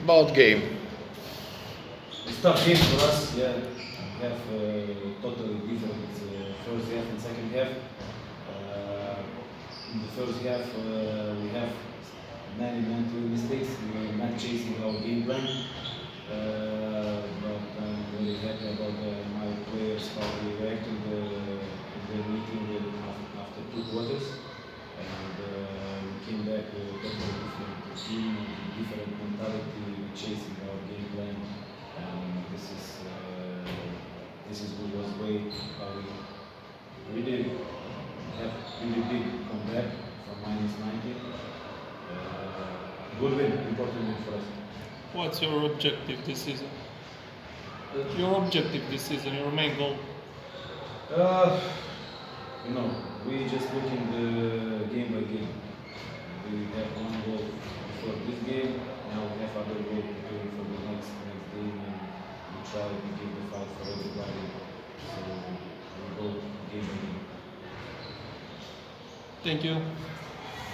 About game. It's tough game for us. Yeah, we have totally different first half and second half. In the first half, we have many mental mistakes. We were not chasing our game plan. But I'm very happy about my players how they reacted in the meeting after 2 quarters, and we came back with a totally different team, different mentality, chasing our game plan. And this is what was way how we did have really big comeback from -90. Good win, important win for us. What's your objective this season? Your objective this season, your main goal? We just looking the game by game. We have one goal for this game. Now we have other goal preparing for the next game, and we try to give the fight for everybody. So we go game by game. Thank you.